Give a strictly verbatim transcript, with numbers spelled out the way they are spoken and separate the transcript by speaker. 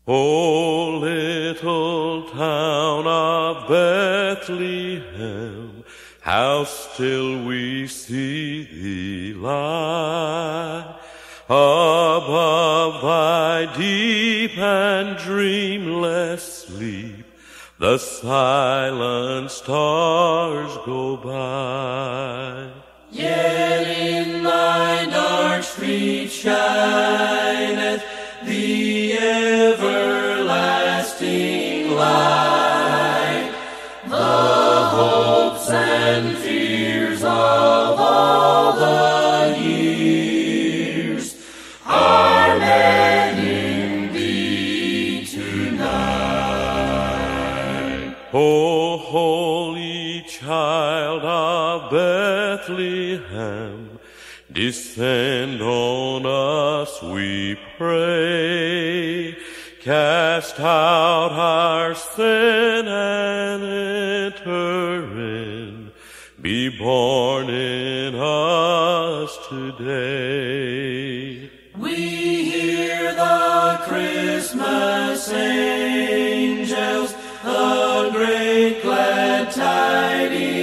Speaker 1: O little town of Bethlehem, how still we see thee lie, above thy deep and dreamless sleep, the silent stars go by.
Speaker 2: Yet in thy dark street shineth the everlasting light, the hopes and fears of all the years are met in thee tonight.
Speaker 1: O holy child of Bethlehem, descend on us, we pray. Cast out our sin and enter in. Be born in us today.
Speaker 2: We hear the Christmas angels, the great glad tidings